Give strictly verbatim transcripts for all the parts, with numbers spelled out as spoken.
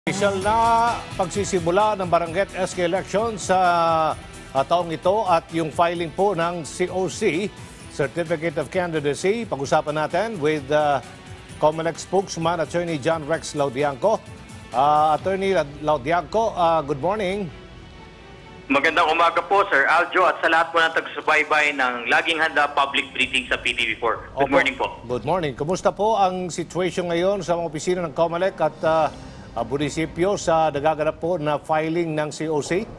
Opisyal na pagsisimula ng Barangay S K election sa uh, taong ito at yung filing po ng C O C, Certificate of Candidacy. Pag-usapan natin with uh, COMELEC spokesman, Attorney John Rex Laudianco. Uh, Attorney Laudianco, uh, good morning. Magandang umaga po, Sir Aljo, at sa lahat po ng taga-subaybay ng Laging Handa Public Briefing sa P T V four. Good Opo. morning po. Good morning. Kumusta po ang situation ngayon sa mga opisina ng COMELEC at uh, uh, munisipyo sa nagaganap po na filing ng C O C?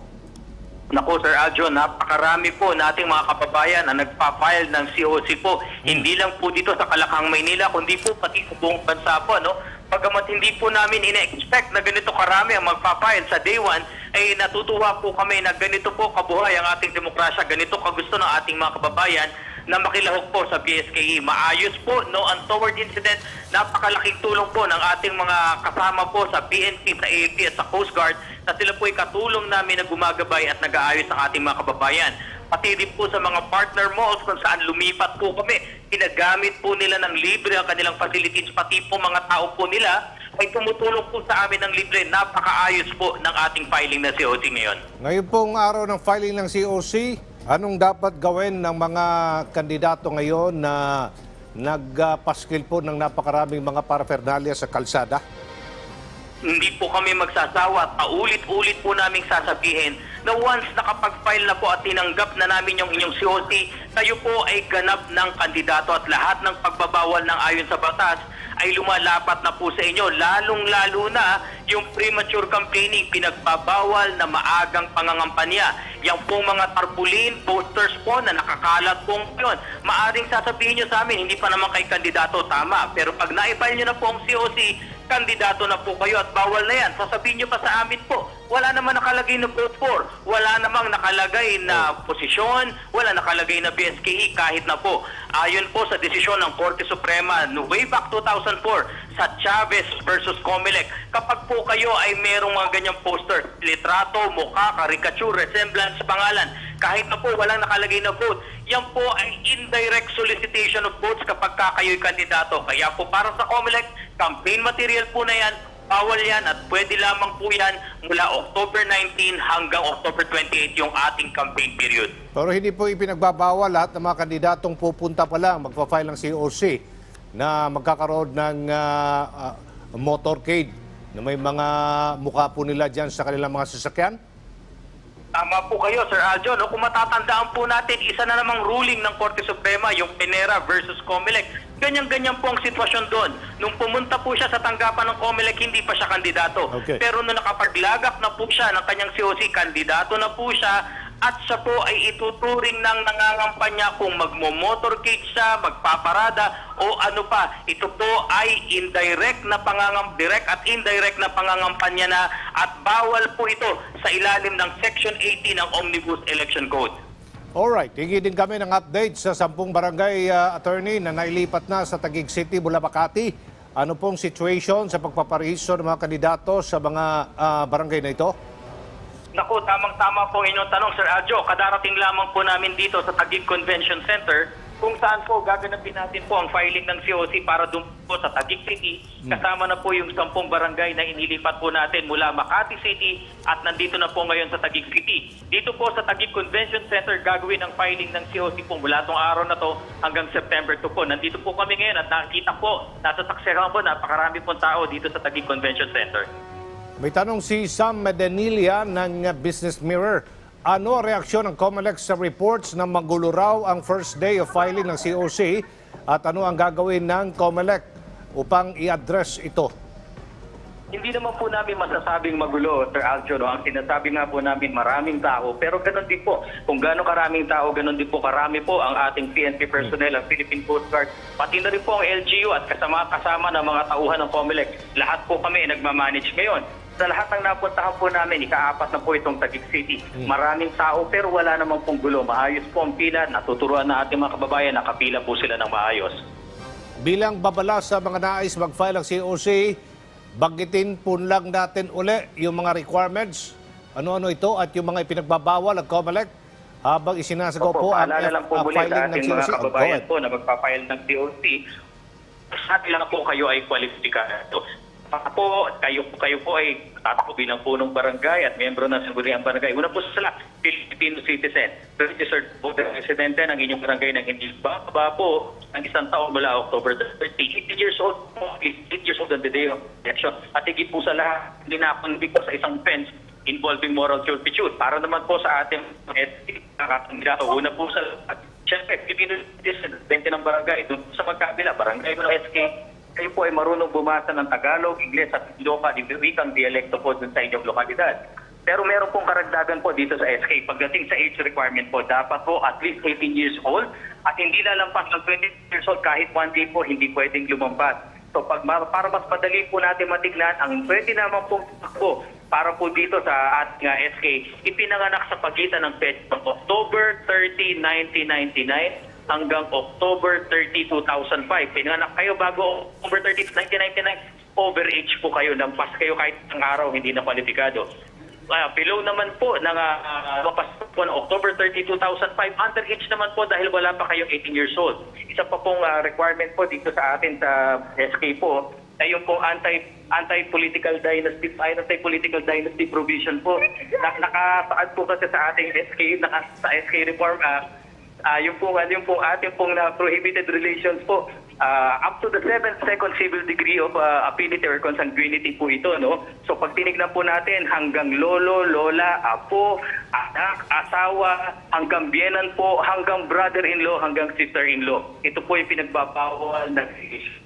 Naku, Sir Aljo, napakarami po nating mga kababayan na nagpa-file ng C O C po. Hmm. Hindi lang po dito sa Kalakang, Maynila, kundi po pati sa buong bansa po, no? Pagamat hindi po namin ina-expect na ganito karami ang magpa-file sa day one, ay natutuwa po kami na ganito po kabuhay ang ating demokrasya, ganito kagusto ng ating mga kababayan na makilahok po sa B S K E. Maayos po, no untoward incident, napakalaking tulong po ng ating mga kasama po sa P N P, sa A F P at sa Coast Guard na sila po ay katulong namin na gumagabay at nag-aayos ang ating mga kababayan. Pati rin po sa mga partner malls kung saan lumipat po kami, ginagamit po nila ng libre ang kanilang facilities, pati po mga tao po nila ay tumutulong po sa amin ng libre. Napakaayos po ng ating filing na C O C ngayon. Ngayon pong araw ng filing ng C O C, anong dapat gawin ng mga kandidato ngayon na nagpaskil po ng napakaraming mga paraphernalia sa kalsada? Hindi po kami magsasawa. Paulit-ulit po namin sasabihin na once nakapag-file na po at tinanggap na namin yung inyong C O C, kayo po ay ganap ng kandidato at lahat ng pagbabawal ng ayon sa batas ay lumalapat na po sa inyo. Lalong-lalo na yung premature campaigning, pinagbabawal na maagang pangangampanya. Yang pong mga tarpaulin, posters po na nakakalat po yun. Maaring sasabihin nyo sa amin, hindi pa naman kay kandidato, tama. Pero pag na-file nyo na po ang C O C, kandidato na po kayo at bawal na yan. Sasabihin nyo pa sa amin po, wala naman nakalagay na vote for, wala namang nakalagay na posisyon, wala nakalagay na B S K E kahit na po. Ayon po sa desisyon ng Korte Suprema no way back two thousand four sa Chavez versus COMELEC, kapag po kayo ay merong mga ganyang poster, litrato, mukha, caricature, resemblance, pangalan, kahit na po walang nakalagay na vote, yan po ay indirect solicitation of votes kapag kayo'y kandidato. Kaya po para sa COMELEC, campaign material po na yan, bawal yan at pwede lamang po yan mula October nineteen hanggang October twenty-eight yung ating campaign period. Pero hindi po ipinagbabawal lahat ng mga kandidatong pupunta pa lang magpa-file ng C O C na magkakaroon ng uh, uh, motorcade na may mga mukha po nila dyan sa kanilang mga sasakyan? Tama po kayo, Sir Aljo. No? Kung matatandaan po natin, isa na namang ruling ng Korte Suprema, yung Pinera versus COMELEC. Ganyan-ganyan po ang sitwasyon doon. Nung pumunta po siya sa tanggapan ng COMELEC, hindi pa siya kandidato. Okay. Pero nung nakapaglagak na po siya ng kanyang C O C, kandidato na po siya, at siya po ay ituturing ng nangangampanya kung magmo-motorcade siya, magpaparada, o ano pa. Ito po ay indirect na pangangam, direct at indirect na pangangampanya na at bawal po ito sa ilalim ng Section eighteen ng Omnibus Election Code. Alright, hingi din kami ng update sa sampung barangay uh, attorney na nailipat na sa Taguig City, Bulabacati. Ano pong situation sa pagpaparehisto ng mga kandidato sa mga uh, barangay na ito? Naku, tamang-tama po inyong tanong, Sir Aljo. Kadarating lamang po namin dito sa Taguig Convention Center kung saan po gaganapin natin po ang filing ng C O C para doon po sa Taguig City. Kasama na po yung sampung barangay na inilipat po natin mula Makati City at nandito na po ngayon sa Taguig City. Dito po sa Taguig Convention Center gagawin ang filing ng C O C po mula tong araw na to hanggang September two po. Nandito po kami ngayon at nakikita po, nasa saksyahan po, napakarami pong tao dito sa Taguig Convention Center. May tanong si Sam Medenilia ng Business Mirror. Ano ang reaksyon ng COMELEC sa reports na magulo raw ang first day of filing ng C O C at ano ang gagawin ng COMELEC upang i-address ito? Hindi naman po namin masasabing magulo, Sir Aljo. No? Ang sinasabi nga po namin maraming tao, pero ganoon din po. Kung gano'ng karaming tao, ganoon din po karami po ang ating P N P personnel, ang Philippine Coast Guard, pati na rin po ang L G U at kasama-kasama ng mga tauhan ng COMELEC. Lahat po kami nagmamanage ngayon. Sa lahat ng napuntahan po namin, ikaapat na po itong Taguig City. Maraming tao pero wala namang pong gulo. Maayos po ang pila, natuturuan na ating mga kababayan, nakapila po sila ng maayos. Bilang babala sa mga nais mag-file ng C O C, banggitin po lang natin uli yung mga requirements, ano-ano ito at yung mga ipinagbabawal ng COMELEC habang isinasagaw po ang uh, filing ng C O C. Mga kababayan po na magpa-file ng C O C, sa lang po kayo ay kwalipikado. po, kayo, kayo po ay tatakbo bilang punong barangay at miyembro ng sangguniang barangay. Una po sa lahat, Filipino citizen. Registered voter residente ng inyong barangay ng hindi bababa po ang isang taon mula October thirty. eighteen years old po, eight years old on the day of election. At higit po sa lahat, hindi na convict po sa isang offense involving moral turpitude. Para naman po sa ating S K, nakakandidato, una po sa lahat, siyempre, Filipino citizen, residente ng barangay. Doon sa magkabila, barangay ng S K, kayo po ay marunong bumasa ng Tagalog, Ingles at local, wikang dialekto po dun sa inyong lokalidad. Pero meron pong karagdagan po dito sa S K. Pagdating sa age requirement po, dapat po at least eighteen years old at hindi lalampas ng twenty years old kahit one day po hindi pwedeng lumampas. So pag, para mas padali po natin matignan, ang pwede naman po po para po dito sa ating uh, S K, ipinanganak sa pagitan ng petsa October thirty, nineteen ninety-nine hanggang October thirty, two thousand five. Pinanganak kayo bago October thirty, nineteen ninety-nine, overage po kayo, lampas kayo kahit ang araw, hindi na kwalifikado. Uh, below naman po, ng uh, uh, po ng October thirty, two thousand five, underage naman po dahil wala pa kayong eighteen years old. Isa pa pong uh, requirement po dito sa atin sa S K po, ay yung pong anti, anti-political dynasty, anti-political dynasty provision po. Na, nakasaad po kasi sa ating S K, naka, sa S K reform, uh, uh, yung pong, yung pong ating pong uh, prohibited relations po, Uh, up to the seventh second civil degree of uh, affinity or consanguinity po ito, no? So pag tinignan po natin, hanggang lolo, lola, apo, anak, asawa, hanggang biyenan po, hanggang brother-in-law, hanggang sister-in-law. Ito po yung pinagbabawal ng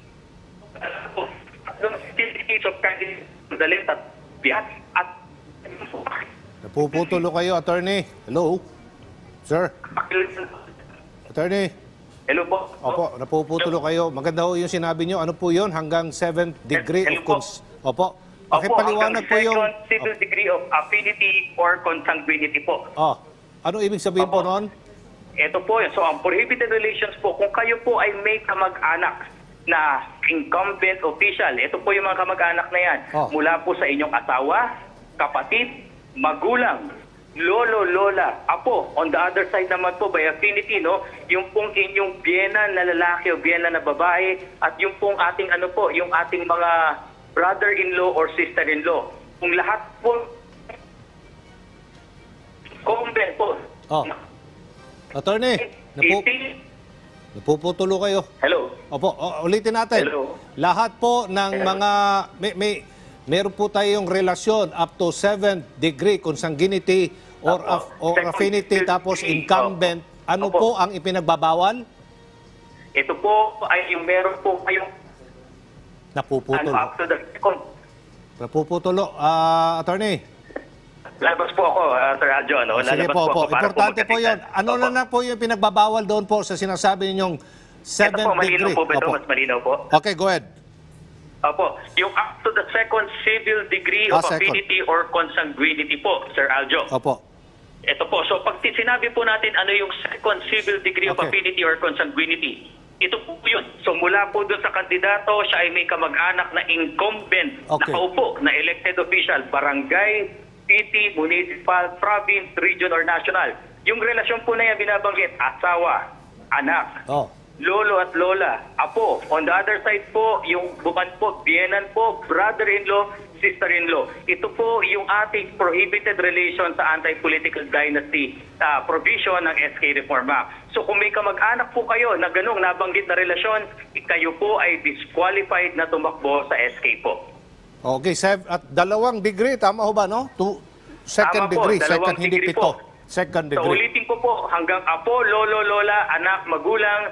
certificates of candidate at bihat at Napuputulo kayo, attorney. Hello? Sir? Attorney? Hello po. Opo, napuputulo kayo. Maganda ho yung sinabi nyo. Ano po yun? Hanggang seventh degree Hello of po. cons... Opo. Pakipaliwanag po yung... Second civil degree of affinity or consanguinity po. Oh, ano ibig sabihin po Opo. noon? Ito po, so ang prohibited relations po, kung kayo po ay may kamag-anak na incumbent official, ito po yung mga kamag-anak na yan, Oh. mula po sa inyong asawa, kapatid, magulang, lolo, lola, apo. On the other side naman po, by affinity, no, yung pong inyong biyena na lalaki o biyena na babae, at yung pong ating ano po, yung ating mga brother-in-law or sister-in-law. Kung lahat po, convent po. Oh. Attorney, napu... napuputulo kayo. Hello. Opo, o, ulitin natin. Hello. Lahat po ng Hello. mga... May, may, meron po tayong relasyon up to seventh degree consanguinity or, Opo. af, or Second affinity degree. tapos incumbent. Ano Opo. po ang ipinagbabawal? Ito po ay yung meron po kayong ano, Napuputulo. up to the second. Napuputulo. Ah, attorney. Lalabas po ako, uh, Sir Aljo. No? Sige Lalabas po, po. ako para Importante po, yun. magkatitan. Ano Opo. na na po yung pinagbabawal doon po sa sinasabi ninyong Ito seventh po, malinaw degree? po ba ito? Opo. Mas malinaw po. Okay, go ahead. Opo. Yung up to the second civil degree Ah, of second. affinity or consanguinity po, Sir Aljo. Opo. Ito po. So pag sinabi po natin ano yung second civil degree of Okay. affinity or consanguinity, ito po yun. So mula po doon sa kandidato, siya ay may kamag-anak na incumbent, Okay. nakaupo, na elected official, barangay, city, municipal, province, region, or national. Yung relasyon po na yan binabanggit, asawa, anak, Oh. lolo at lola, apo. On the other side po, yung bukan po, biyenan po, brother-in-law, sister-in-law. Ito po yung ating prohibited relation sa anti-political dynasty uh, provision ng S K Reform Act. So kung may kamag-anak po kayo na ganong nabanggit na relasyon, kayo po ay disqualified na tumakbo sa S K po. Okay, sev- at dalawang degree, tama ho ba, no? Two, second Tama po, degree, dalawang second, hindi degree pito. po. Second So degree. ulitin ko po, hanggang apo, lolo, lola, anak, magulang,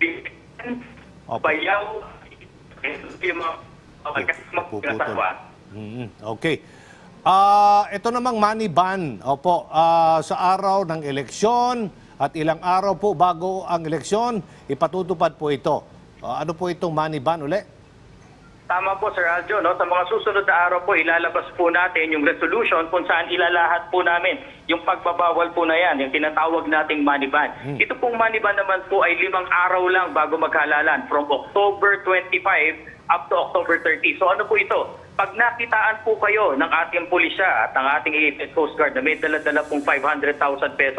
Opo. bayaw, ito yung mga Napuputol. Mhm, okay. Ah, ito namang money ban. Opo, ah, sa araw ng eleksyon at ilang araw po bago ang eleksyon, ipatutupad po ito. Ah, ano po itong money ban uli? Tama po, Sir Aljo. No? Sa mga susunod na araw po, ilalabas po natin yung resolution kung saan ilalahat po namin yung pagbabawal po na yan, yung tinatawag nating money ban. Hmm. Ito pong money ban naman po ay limang araw lang bago maghalalan, from October twenty-five up to October thirty. So ano po ito? Pag nakitaan po kayo ng ating pulisya at ng ating A F P Coast Guard na may dala-dala pong five hundred thousand pesos,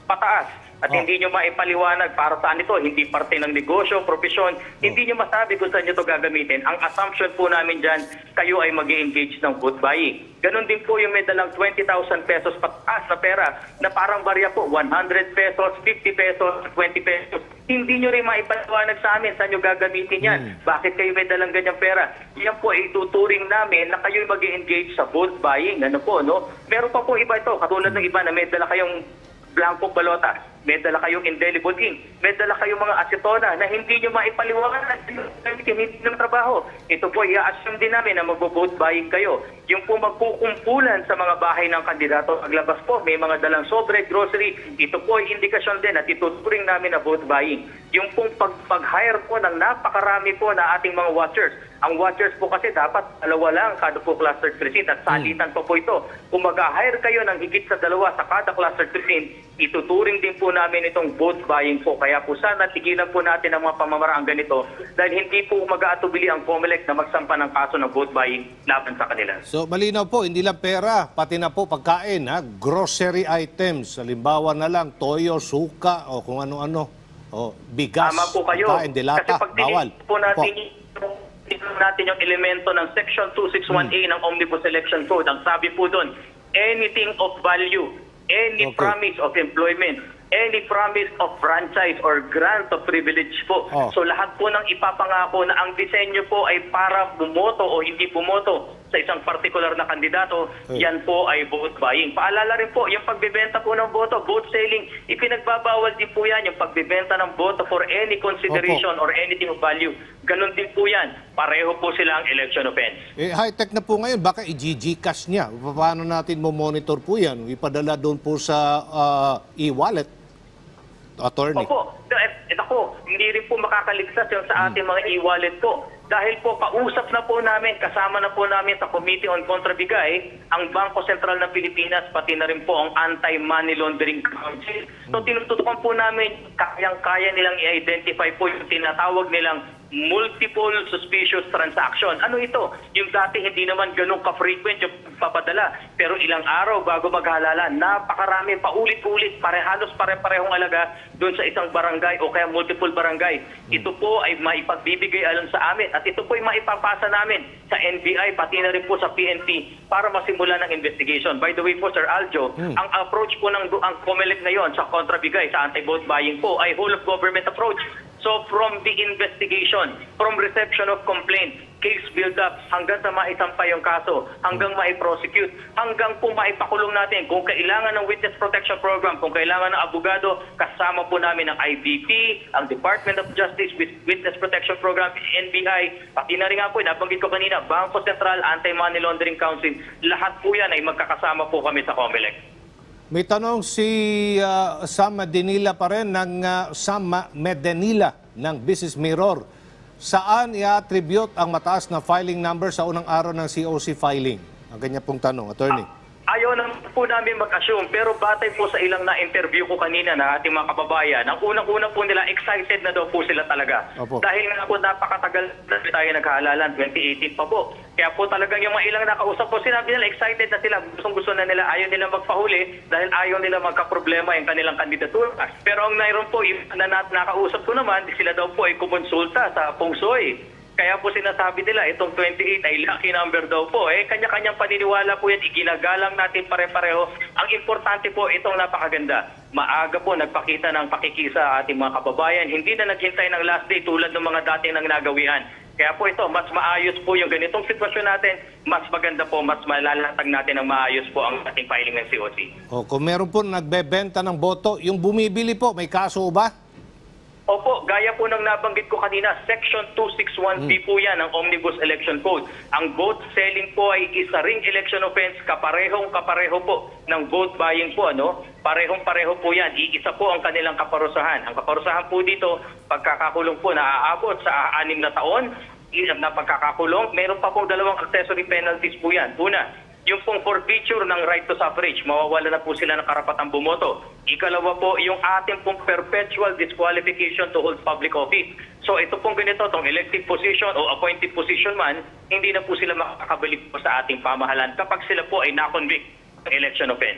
pataas. At Oh. hindi nyo maipaliwanag para saan ito, hindi parte ng negosyo, profesyon, hindi nyo masabi kung saan nyo ito gagamitin. Ang assumption po namin dyan, kayo ay mag-engage ng vote buying. Ganon din po yung may dalang twenty thousand pesos pataas na pera na parang barya po, one hundred pesos, fifty pesos, twenty pesos. Hindi nyo rin maipaliwanag sa amin saan nyo gagamitin yan. Hmm. Bakit kayo may dalang ganyang pera? Yan po ay ituturing namin na kayo mag-engage sa vote buying. Ano po, no? Meron pa po iba ito, katulad ng iba na may dala kayong blanco balota, may dala kayong indelible ink, may dala kayong mga asetona na hindi nyo maipaliwanag hindi ng trabaho. Ito po, i-assume din namin na mag-vote buying kayo. Yung po magkukumpulan sa mga bahay ng kandidato, paglabas po, may mga dalang sobre, grocery, ito po ay indikasyon din at ituturing namin na vote buying. Yung pong pag- pag-hire po ng napakarami po na ating mga watchers. Ang watchers po kasi dapat dalawa lang kada po clustered precinct at salitan pa po ito. Kung mag-hire kayo ng higit sa dalawa sa kada clustered precinct, ituturing din po namin itong vote buying po. Kaya po sana tigilan po natin ang mga pamamaraang ganito dahil hindi po mag-aatubili ang COMELEC na magsampa ng kaso ng vote buying laban sa kanila. So malinaw po, hindi lang pera, pati na po pagkain, ha? Grocery items, halimbawa na lang, toyo, suka, o kung ano-ano, o bigas, Tama po kayo. pagkain, dilata, Kasi pag bawal. tinignan po natin, Opo. tignan natin yung elemento ng Section two sixty-one A ng Omnibus Election Code. Ang sabi po doon, anything of value, any Okay. promise of employment, any promise of franchise or grant of privilege po. Oh. So lahat po ng ipapangako na ang disenyo po ay para bumoto o hindi bumoto sa isang particular na kandidato, Hey. yan po ay vote buying. Paalala rin po, yung pagbebenta po ng boto, vote selling, ipinagbabawal din po yan, yung pagbebenta ng boto for any consideration or anything of value. Ganon din po yan. Pareho po silang election offense. Eh, high-tech na po ngayon, baka i-G-Cash niya. Paano natin mo-monitor po yan? Ipadala doon po sa ah, e-wallet, attorney. Opo, eh, ako, hindi rin po makakaligtas yung sa ating mga e-wallet po. Dahil po, kausap na po namin, kasama na po namin sa Committee on Kontrabigay, ang Bangko Sentral ng Pilipinas, pati na rin po ang Anti-Money Laundering Council. So, tinututukan po namin, kayang-kaya nilang i-identify po yung tinatawag nilang multiple suspicious transaction. Ano ito? Yung dati hindi naman ganun ka-frequent yung papadala. Pero ilang araw bago maghalala, napakarami, paulit-ulit, pare, halos pare-parehong alaga doon sa isang barangay o kaya multiple barangay. Ito po ay maipagbibigay alam sa amin at ito po ay maipapasa namin sa N B I pati na rin po sa P N P para masimula ng investigation. By the way po, Sir Aljo, Hmm. ang approach po ng ang COMELEC ngayon sa kontrabigay, sa anti-vote buying po ay whole of government approach. So from the investigation, from reception of complaint, case build-up, hanggang sa maisampay yung kaso, hanggang mai-prosecute, hanggang po maipakulong natin. Kung kailangan ng Witness Protection Program, kung kailangan ng abogado, kasama po namin ang I B P, ang Department of Justice with Witness Protection Program, N B I, pati na rin nga po, nabanggit ko kanina, Bangko Sentral, Anti-Money Laundering Council, lahat po yan ay magkakasama po kami sa COMELEC. May tanong si ah, Sam Medenila pa rin ng ah, Sam Medenila ng Business Mirror. Saan i-attribute ang mataas na filing number sa unang araw ng C O C filing? Ang ganyan pong tanong, attorney. Ayaw naman po namin mag-assume, pero batay po sa ilang na-interview ko kanina na ating mga kababayan, ang unang-una po nila, excited na daw po sila talaga. Opo. Dahil nga po napakatagal na tayo nagkahalalan, twenty eighteen pa po. Kaya po talagang yung mga ilang nakausap po, sinabi nila, excited na sila, gustong-gusto na nila, ayaw nila magpahuli dahil ayaw nila magka-problema yung kanilang kandidatura. Pero ang mayroon po, yung na na- nakausap ko naman, sila daw po ay kumonsulta sa Feng Shui. Kaya po sinasabi nila, itong twenty-eight ay lucky number daw po. Eh, kanya-kanyang paniniwala po yan, iginagalang natin pare-pareho. Ang importante po, itong napakaganda. Maaga po nagpakita ng pakikisa sa ating mga kababayan. Hindi na naghintay ng last day tulad ng mga dating nang nagawian. Kaya po ito, mas maayos po yung ganitong sitwasyon natin, mas maganda po, mas malalatag natin ng maayos po ang ating filing ng C O C. O, kung meron po nagbebenta ng boto, yung bumibili po, may kaso ba? Opo, gaya po ng nabanggit ko kanina, Section two sixty-one B po yan ng Omnibus Election Code. Ang vote selling po ay isa ring election offense, kaparehong kapareho po ng vote buying po. Ano? Parehong-pareho po yan. Iisa po ang kanilang kaparusahan. Ang kaparusahan po dito, pagkakakulong po na aabot sa anim na taon, na pagkakakulong, meron pa po dalawang accessory penalties po yan. Una, yung pong forfeiture ng right to suffrage, mawawala na po sila ng karapatang bumoto. Ikalawa po, yung ating pong perpetual disqualification to hold public office. So ito pong ganito, itong elective position o appointed position man, hindi na po sila makakabalik po sa ating pamahalan kapag sila po ay na-convict ng election offense.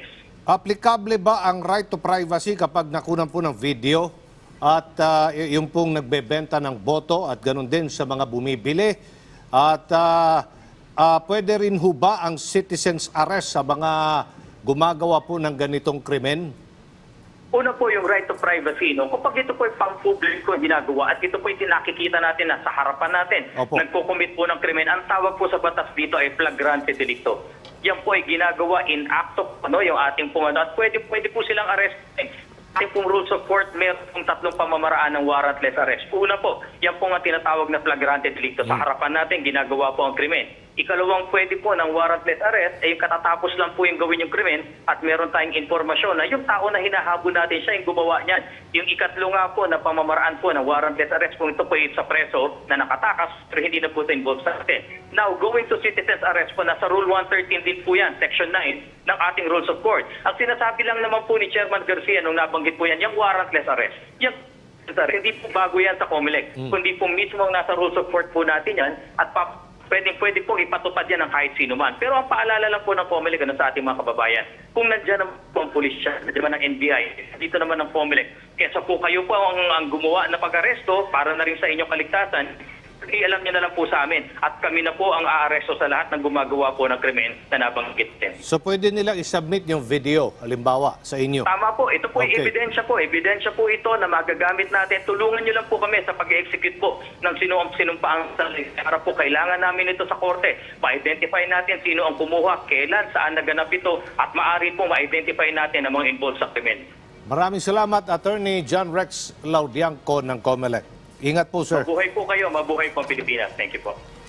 Applicable ba ang right to privacy kapag nakunan po ng video at ah, y- yung pong nagbebenta ng boto at ganun din sa mga bumibili? At ah, ah, pwede rin ho ba ang citizen's arrest sa mga gumagawa po ng ganitong krimen? Una po yung right to privacy. No? Kapag ito po ay pang-publiko ginagawa at ito po yung nakikita natin na sa harapan natin, Opo. nagkukumit po ng krimen, ang tawag po sa batas dito ay flagrante delicto. Yan po ay ginagawa in acto, ano, yung ating pumano. At pwede, pwede po silang arrestin. Ating pong rules of court, meron pong tatlong pamamaraan ng warrantless arrest. Una po, yan po nga tinatawag na flagrante delicto. Sa harapan natin, ginagawa po ang krimen. Ikalawang pwede po ng warrantless arrest ay yung katatapos lang po yung gawin yung krimen at meron tayong informasyon na yung tao na hinahabol natin siya yung gumawa niyan. Yung ikatlo nga po na pamamaraan po ng warrantless arrest kung ito po ay sa preso na nakatakas pero hindi na po ito involved sa atin. Now, going to citizen's arrest po, nasa Rule one thirteen din po yan, Section nine ng ating Rules of Court. Ang sinasabi lang naman po ni Chairman Garcia nung nabanggit po yan, yung warrantless arrest. Yung hindi po bago yan sa COMELEC, kundi po mismo ang nasa Rules of Court po natin yan at pa pwede, pwede po ipatupad yan ng kahit sino man. Pero ang paalala lang po ng COMELEC ano, sa ating mga kababayan, kung nandiyan naman po ang pulisya, nandiyan naman ng N B I, dito naman ng COMELEC, kesa po kayo po ang, ang gumawa na pag-aresto para na rin sa inyong kaligtasan, i-alam niyo na lang po sa amin at kami na po ang aaresto sa lahat ng gumagawa po ng krimen na nabanggit din. So pwede nilang isubmit yung video, halimbawa, sa inyo? Tama po. Ito po ay Okay. ebidensya po. Ebidensya po ito na magagamit natin. Tulungan niyo lang po kami sa pag-execute po ng sino ang sinumpaang sali. Para po kailangan namin ito sa korte. Ma-identify natin sino ang kumuha, kailan, saan naganap ito, at maaari po ma-identify natin ang mga involved sa krimen. Maraming salamat, Attorney John Rex Laudiangco ng COMELEC. Ingat po, sir. Mabuhay po kayo. Mabuhay po ang Pilipinas. Thank you po.